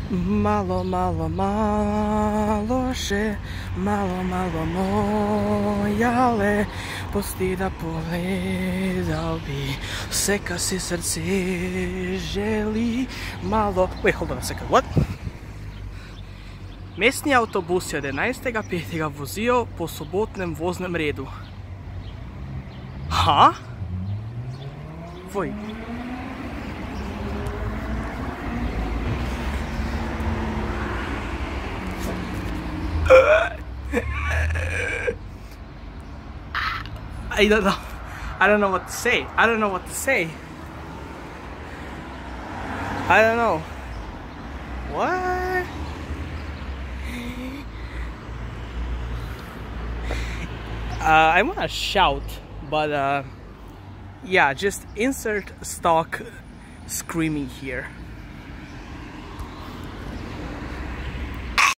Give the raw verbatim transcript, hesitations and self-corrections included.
Malo, malo, malo še, malo, malo mojale, pusti da pogledao bi se kad si srce želi malo. Wait, hold on a second, what? Mestni avtobus je jedrnajstega petega vozil po sobotnem voznem redu. Ha? Voj. I don't know. I don't know what to say. I don't know what to say. I don't know. What? Uh, I wanna shout, but uh, yeah, just insert stock screaming here.